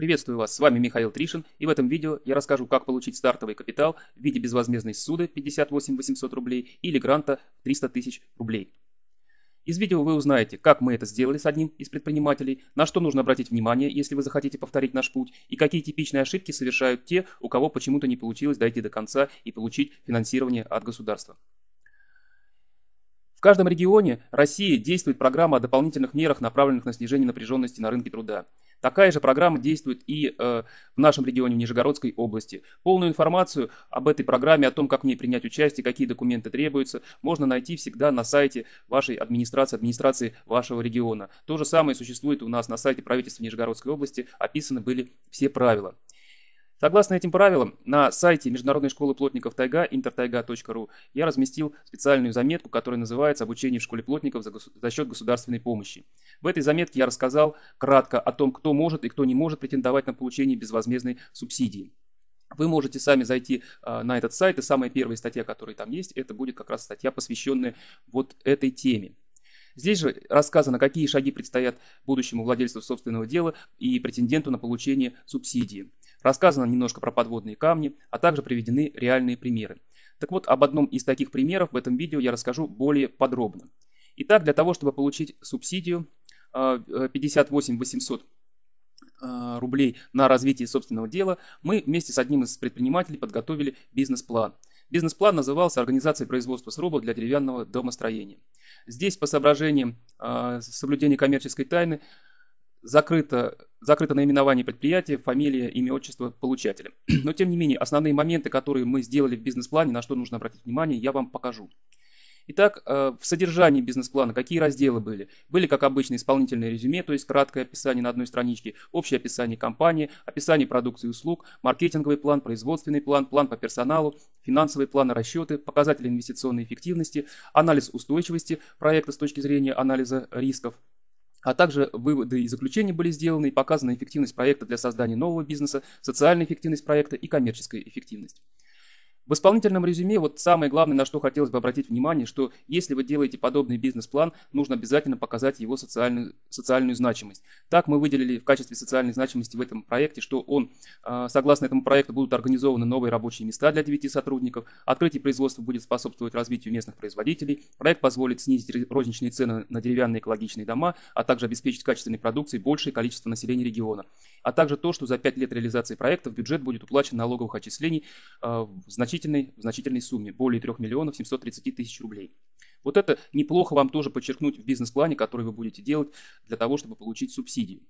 Приветствую вас, с вами Михаил Тришин, и в этом видео я расскажу, как получить стартовый капитал в виде безвозмездной ссуды 58 800 рублей или гранта 300 тысяч рублей. Из видео вы узнаете, как мы это сделали с одним из предпринимателей, на что нужно обратить внимание, если вы захотите повторить наш путь, и какие типичные ошибки совершают те, у кого почему-то не получилось дойти до конца и получить финансирование от государства. В каждом регионе России действует программа о дополнительных мерах, направленных на снижение напряженности на рынке труда. Такая же программа действует и в нашем регионе, в Нижегородской области. Полную информацию об этой программе, о том, как в ней принять участие, какие документы требуются, можно найти всегда на сайте вашей администрации вашего региона. То же самое существует у нас на сайте правительства Нижегородской области, описаны были все правила. Согласно этим правилам, на сайте Международной школы плотников Тайга, intertaiga.ru, я разместил специальную заметку, которая называется «Обучение в школе плотников за счет государственной помощи». В этой заметке я рассказал кратко о том, кто может и кто не может претендовать на получение безвозмездной субсидии. Вы можете сами зайти на этот сайт, и самая первая статья, которая там есть, это будет как раз статья, посвященная вот этой теме. Здесь же рассказано, какие шаги предстоят будущему владельцу собственного дела и претенденту на получение субсидии. Рассказано немножко про подводные камни, а также приведены реальные примеры. Так вот, об одном из таких примеров в этом видео я расскажу более подробно. Итак, для того, чтобы получить субсидию 58 800 рублей на развитие собственного дела, мы вместе с одним из предпринимателей подготовили бизнес-план. Бизнес-план назывался «Организация производства срубов для деревянного домостроения». Здесь по соображениям соблюдения коммерческой тайны закрыто наименование предприятия, фамилия, имя, отчество получателя. Но тем не менее, основные моменты, которые мы сделали в бизнес-плане, на что нужно обратить внимание, я вам покажу. Итак, в содержании бизнес-плана какие разделы были? Были, как обычно, исполнительное резюме, то есть краткое описание на одной страничке, общее описание компании, описание продукции и услуг, маркетинговый план, производственный план, план по персоналу, финансовые планы, расчеты, показатели инвестиционной эффективности, анализ устойчивости проекта с точки зрения анализа рисков, а также выводы и заключения были сделаны и показана эффективность проекта для создания нового бизнеса, социальная эффективность проекта и коммерческая эффективность. В исполнительном резюме вот самое главное, на что хотелось бы обратить внимание, что если вы делаете подобный бизнес-план, нужно обязательно показать его социальную значимость. Так мы выделили в качестве социальной значимости в этом проекте, что согласно этому проекту будут организованы новые рабочие места для 9 сотрудников, открытие производства будет способствовать развитию местных производителей, проект позволит снизить розничные цены на деревянные экологичные дома, а также обеспечить качественной продукцией большее количество населения региона. А также то, что за 5 лет реализации проекта в бюджет будет уплачено налоговых отчислений в значительной сумме, более 3 миллионов 730 тысяч рублей. Вот это неплохо вам тоже подчеркнуть в бизнес-плане, который вы будете делать для того, чтобы получить субсидию.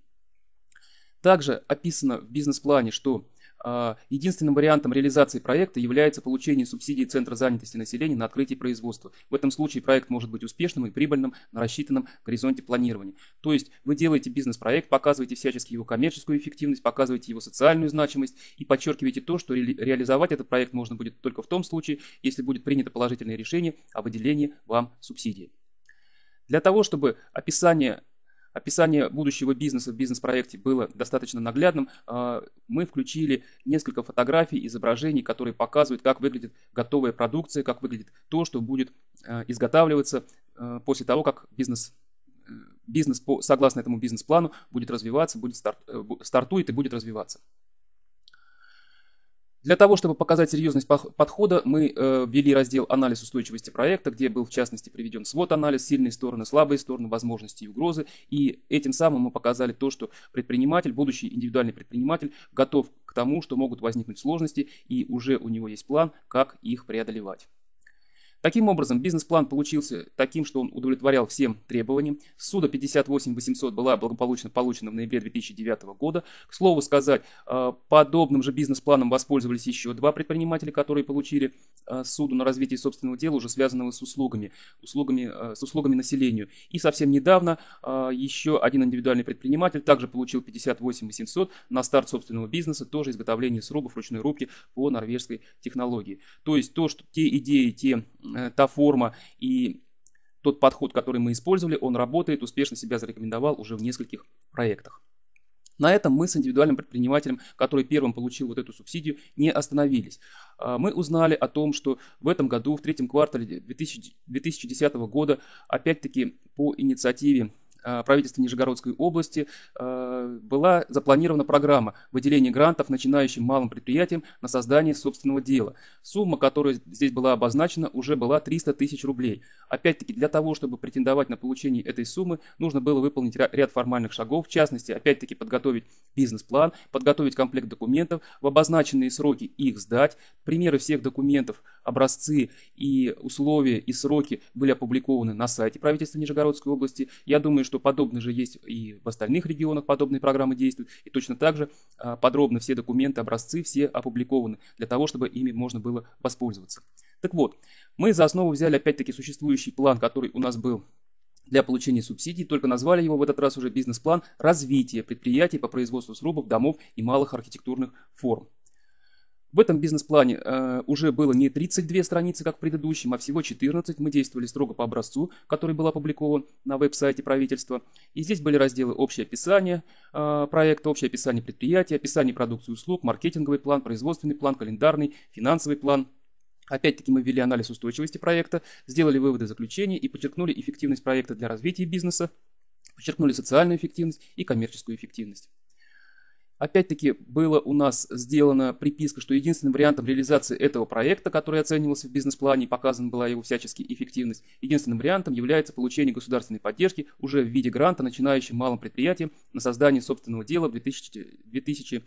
Также описано в бизнес-плане, что единственным вариантом реализации проекта является получение субсидии Центра занятости населения на открытие производства. В этом случае проект может быть успешным и прибыльным на рассчитанном горизонте планирования. То есть вы делаете бизнес-проект, показываете всячески его коммерческую эффективность, показываете его социальную значимость и подчеркиваете то, что реализовать этот проект можно будет только в том случае, если будет принято положительное решение о выделении вам субсидии. Для того, чтобы описание будущего бизнеса в бизнес-проекте было достаточно наглядным, мы включили несколько фотографий, изображений, которые показывают, как выглядит готовая продукция, как выглядит то, что будет изготавливаться после того, как бизнес согласно этому бизнес-плану будет развиваться, стартует и будет развиваться. Для того, чтобы показать серьезность подхода, мы ввели раздел «Анализ устойчивости проекта», где был в частности приведен свод-анализ, сильные стороны, слабые стороны, возможности и угрозы. И этим самым мы показали то, что предприниматель, будущий индивидуальный предприниматель, готов к тому, что могут возникнуть сложности, и уже у него есть план, как их преодолевать. Таким образом, бизнес-план получился таким, что он удовлетворял всем требованиям. Ссуда 58 800 была благополучно получена в ноябре 2009 года. К слову сказать, подобным же бизнес-планом воспользовались еще 2 предпринимателя, которые получили ссуду на развитие собственного дела, уже связанного с услугами населению. И совсем недавно еще один индивидуальный предприниматель также получил 58 800 на старт собственного бизнеса, тоже изготовление срубов ручной рубки по норвежской технологии. То есть те идеи, та форма и тот подход, который мы использовали, он работает, успешно себя зарекомендовал уже в нескольких проектах. На этом мы с индивидуальным предпринимателем, который первым получил вот эту субсидию, не остановились. Мы узнали о том, что в этом году, в 3-м квартале 2010 года, опять-таки по инициативе правительства Нижегородской области была запланирована программа выделения грантов начинающим малым предприятиям на создание собственного дела. Сумма, которая здесь была обозначена, уже была 300 тысяч рублей. Опять-таки, для того, чтобы претендовать на получение этой суммы, нужно было выполнить ряд формальных шагов, в частности, опять-таки, подготовить бизнес-план, подготовить комплект документов, в обозначенные сроки их сдать. Примеры всех документов, образцы и условия и сроки были опубликованы на сайте правительства Нижегородской области. Я думаю, что подобное же есть и в остальных регионах, подобные программы действуют. И точно так же подробно все документы, образцы все опубликованы для того, чтобы ими можно было воспользоваться. Так вот, мы за основу взяли опять-таки существующий план, который у нас был для получения субсидий, только назвали его в этот раз уже бизнес-план развития предприятий по производству срубов, домов и малых архитектурных форм. В этом бизнес-плане уже было не 32 страницы, как в предыдущем, а всего 14. Мы действовали строго по образцу, который был опубликован на веб-сайте правительства. И здесь были разделы «Общее описание проекта», «Общее описание предприятия», «Описание продукции и услуг», «Маркетинговый план», «Производственный план», «Календарный», «Финансовый план». Опять-таки мы ввели анализ устойчивости проекта, сделали выводы заключения и подчеркнули эффективность проекта для развития бизнеса, подчеркнули социальную эффективность и коммерческую эффективность. Опять-таки была у нас сделана приписка, что единственным вариантом реализации этого проекта, который оценивался в бизнес-плане, показана была его всячески эффективность, единственным вариантом является получение государственной поддержки уже в виде гранта начинающим малым предприятиям на создание собственного дела в 2010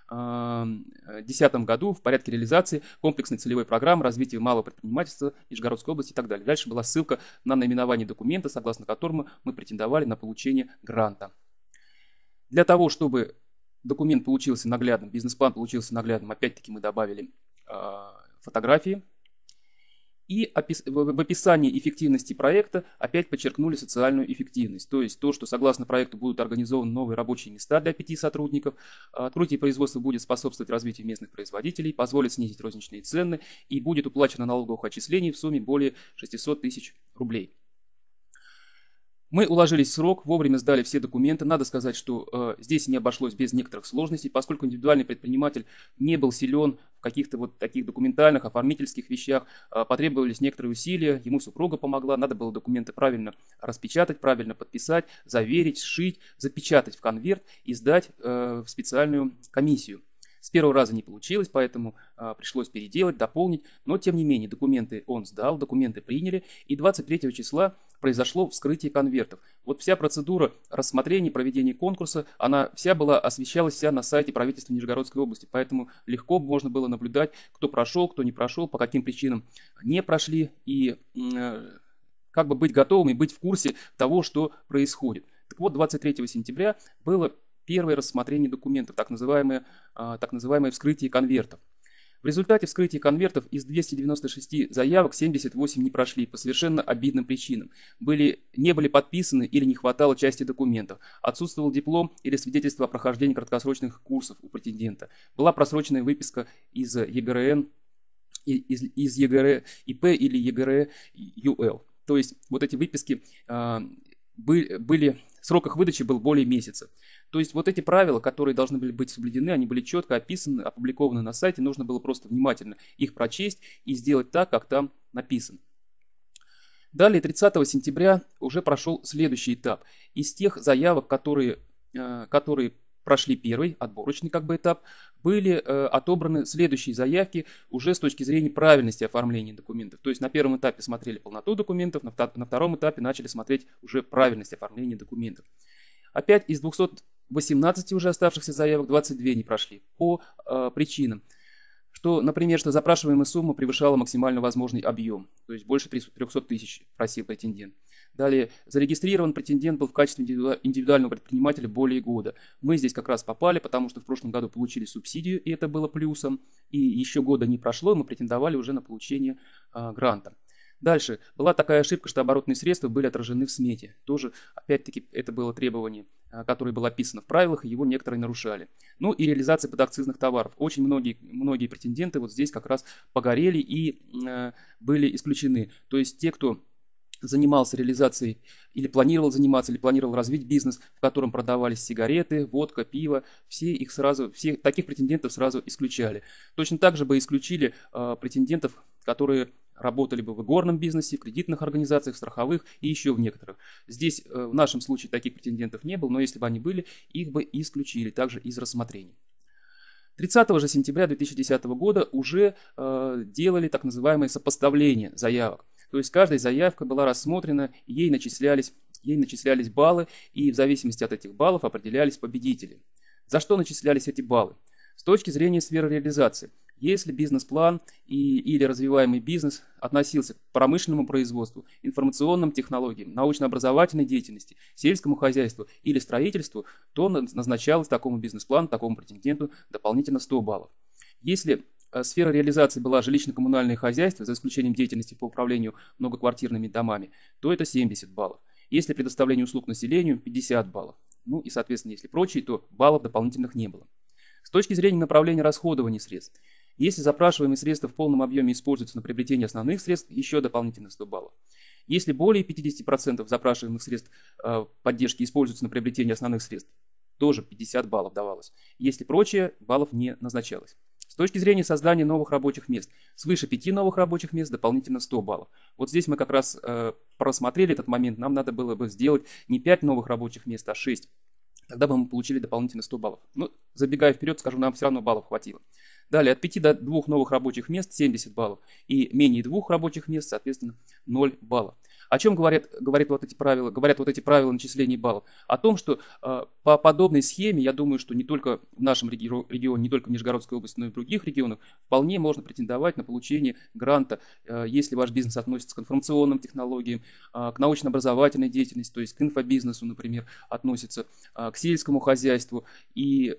году в порядке реализации комплексной целевой программы развития малого предпринимательства Нижегородской области и так далее. Дальше была ссылка на наименование документа, согласно которому мы претендовали на получение гранта. Для того, чтобы документ получился наглядным, бизнес-план получился наглядным, опять-таки мы добавили фотографии. И в описании эффективности проекта опять подчеркнули социальную эффективность. То есть то, что согласно проекту будут организованы новые рабочие места для 5 сотрудников, открытие производства будет способствовать развитию местных производителей, позволит снизить розничные цены и будет уплачено налоговых отчислений в сумме более 600 тысяч рублей. Мы уложились в срок, вовремя сдали все документы. Надо сказать, что здесь не обошлось без некоторых сложностей, поскольку индивидуальный предприниматель не был силен в каких-то вот таких документальных, оформительских вещах. Потребовались некоторые усилия, ему супруга помогла, надо было документы правильно распечатать, правильно подписать, заверить, сшить, запечатать в конверт и сдать в специальную комиссию. С первого раза не получилось, поэтому пришлось переделать, дополнить, но тем не менее документы он сдал, документы приняли, и 23 числа произошло вскрытие конвертов. Вот вся процедура рассмотрения, проведения конкурса, она вся освещалась вся на сайте правительства Нижегородской области, поэтому легко можно было наблюдать, кто прошел, кто не прошел, по каким причинам не прошли, и как бы быть готовым и быть в курсе того, что происходит. Так вот, 23 сентября было первое рассмотрение документов, так называемое вскрытие конвертов. В результате вскрытия конвертов из 296 заявок 78 не прошли по совершенно обидным причинам. Не были подписаны или не хватало части документов. Отсутствовал диплом или свидетельство о прохождении краткосрочных курсов у претендента. Была просроченная выписка из ЕГРН, из ЕГР ИП или ЕГР ЮЛ. То есть вот эти выписки срок их выдачи был более месяца. То есть вот эти правила, которые должны были быть соблюдены, они были четко описаны, опубликованы на сайте. Нужно было просто внимательно их прочесть и сделать так, как там написано. Далее, 30 сентября уже прошел следующий этап. Из тех заявок, которые прошли первый, отборочный этап, были отобраны следующие заявки уже с точки зрения правильности оформления документов. То есть на первом этапе смотрели полноту документов, на втором этапе начали смотреть уже правильность оформления документов. Опять из 218 уже оставшихся заявок 22 не прошли по причинам. Например, что запрашиваемая сумма превышала максимально возможный объем, то есть больше 300 тысяч просил претендент. Далее, зарегистрирован претендент был в качестве индивидуального предпринимателя более года. Мы здесь как раз попали, потому что в прошлом году получили субсидию, и это было плюсом. И еще года не прошло, мы претендовали уже на получение гранта. Дальше, была такая ошибка, что оборотные средства были отражены в смете. Тоже, опять-таки, это было требование, которое было описано в правилах, и его некоторые нарушали. Ну и реализация подакцизных товаров. Очень многие претенденты вот здесь как раз погорели и были исключены. То есть те, кто занимался реализацией или планировал заниматься, или планировал развить бизнес, в котором продавались сигареты, водка, пиво, всех таких претендентов сразу исключали. Точно так же бы исключили претендентов, которые работали бы в игорном бизнесе, в кредитных организациях, страховых и еще в некоторых. Здесь в нашем случае таких претендентов не было, но если бы они были, их бы исключили также из рассмотрения. 30 же сентября 2010 года уже делали так называемое сопоставление заявок. То есть каждая заявка была рассмотрена, ей начислялись баллы, и в зависимости от этих баллов определялись победители. За что начислялись эти баллы? С точки зрения сферы реализации. Если бизнес-план или развиваемый бизнес относился к промышленному производству, информационным технологиям, научно-образовательной деятельности, сельскому хозяйству или строительству, то назначалось такому бизнес-плану, такому претенденту дополнительно 100 баллов. Если сфера реализации была жилищно-коммунальное хозяйство, за исключением деятельности по управлению многоквартирными домами, то это 70 баллов. Если предоставление услуг населению, 50 баллов. Ну и, соответственно, если прочие, то баллов дополнительных не было. С точки зрения направления расходования средств. Если запрашиваемые средства в полном объеме используются на приобретение основных средств, еще дополнительно 100 баллов. Если более 50% запрашиваемых средств поддержки используются на приобретение основных средств, тоже 50 баллов давалось. Если прочее, баллов не назначалось. С точки зрения создания новых рабочих мест, свыше 5 новых рабочих мест дополнительно 100 баллов. Вот здесь мы как раз просмотрели этот момент, нам надо было бы сделать не 5 новых рабочих мест, а 6. Тогда бы мы получили дополнительно 100 баллов. Но забегая вперед, скажу, нам все равно баллов хватило. Далее, от 5 до 2 новых рабочих мест 70 баллов. И менее 2 рабочих мест, соответственно, 0 баллов. О чем говорят вот эти правила начисления баллов? О том, что по подобной схеме, я думаю, что не только в нашем регионе, не только в Нижегородской области, но и в других регионах, вполне можно претендовать на получение гранта, если ваш бизнес относится к информационным технологиям, к научно-образовательной деятельности, то есть к инфобизнесу, например, относится, к сельскому хозяйству. И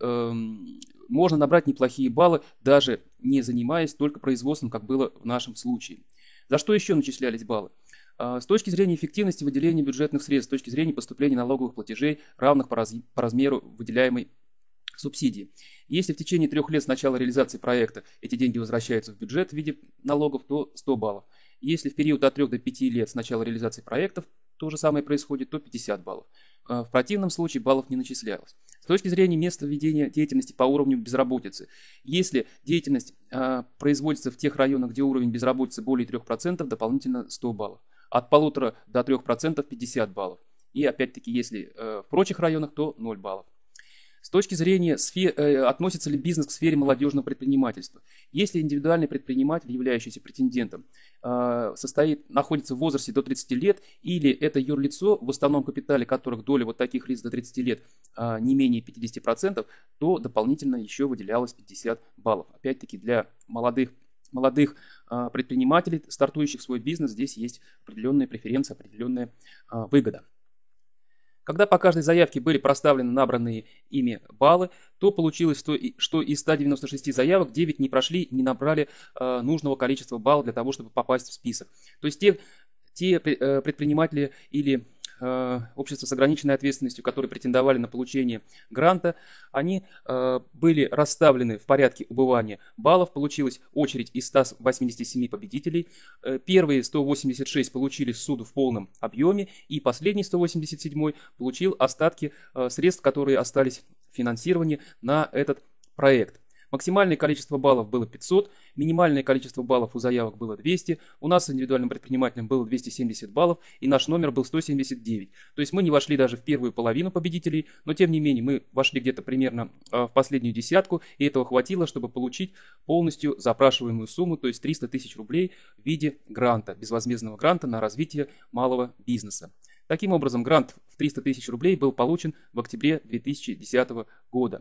можно набрать неплохие баллы, даже не занимаясь только производством, как было в нашем случае. За что еще начислялись баллы? С точки зрения эффективности выделения бюджетных средств, с точки зрения поступления налоговых платежей, равных по размеру выделяемой субсидии. Если в течение 3 лет с начала реализации проекта эти деньги возвращаются в бюджет в виде налогов, то 100 баллов. Если в период от 3 до 5 лет с начала реализации проектов то же самое происходит, то 50 баллов. В противном случае баллов не начислялось. С точки зрения места ведения деятельности по уровню безработицы. Если деятельность производится в тех районах, где уровень безработицы более 3%, дополнительно 100 баллов. От 1,5 до 3% 50 баллов. И опять-таки, если в прочих районах, то 0 баллов. С точки зрения относится ли бизнес к сфере молодежного предпринимательства. Если индивидуальный предприниматель, являющийся претендентом, находится в возрасте до 30 лет, или это юрлицо, в основном капитале которых доля вот таких лиц до 30 лет не менее 50%, то дополнительно еще выделялось 50 баллов. Опять-таки для молодых предпринимателей, стартующих свой бизнес, здесь есть определенные преференции, определенная выгода. Когда по каждой заявке были проставлены набранные ими баллы, то получилось, что из 196 заявок 9 не прошли, не набрали нужного количества баллов для того, чтобы попасть в список. То есть те предприниматели или общества с ограниченной ответственностью, которые претендовали на получение гранта, они были расставлены в порядке убывания баллов. Получилась очередь из 187 победителей. Первые 186 получили суду в полном объеме, и последний 187 получил остатки средств, которые остались в финансировании на этот проект. Максимальное количество баллов было 500, минимальное количество баллов у заявок было 200, у нас с индивидуальным предпринимателем было 270 баллов, и наш номер был 179. То есть мы не вошли даже в первую половину победителей, но тем не менее мы вошли где-то примерно в последнюю десятку, и этого хватило, чтобы получить полностью запрашиваемую сумму, то есть 300 тысяч рублей в виде гранта, безвозмездного гранта на развитие малого бизнеса. Таким образом, грант в 300 тысяч рублей был получен в октябре 2010 года.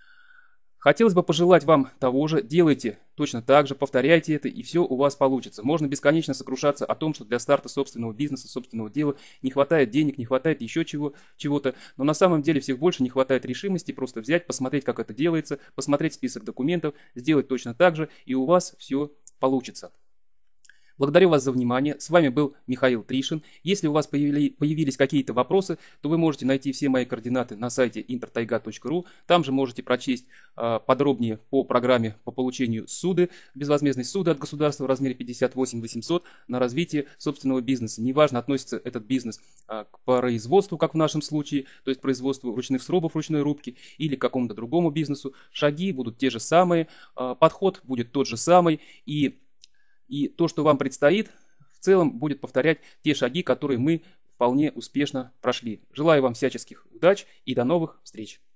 Хотелось бы пожелать вам того же, делайте точно так же, повторяйте это, и все у вас получится. Можно бесконечно сокрушаться о том, что для старта собственного бизнеса, собственного дела не хватает денег, не хватает еще чего-то, но на самом деле всех больше не хватает решимости просто взять, посмотреть, как это делается, посмотреть список документов, сделать точно так же, и у вас все получится. Благодарю вас за внимание. С вами был Михаил Тришин. Если у вас появились какие-то вопросы, то вы можете найти все мои координаты на сайте intertaiga.ru. Там же можете прочесть подробнее по программе по получению безвозмездной суды от государства в размере 58 800 на развитие собственного бизнеса. Неважно, относится этот бизнес к производству, как в нашем случае, то есть производству ручных срубов, ручной рубки, или к какому-то другому бизнесу. Шаги будут те же самые, подход будет тот же самый, и И то, что вам предстоит, в целом будет повторять те шаги, которые мы вполне успешно прошли. Желаю вам всяческих удач и до новых встреч!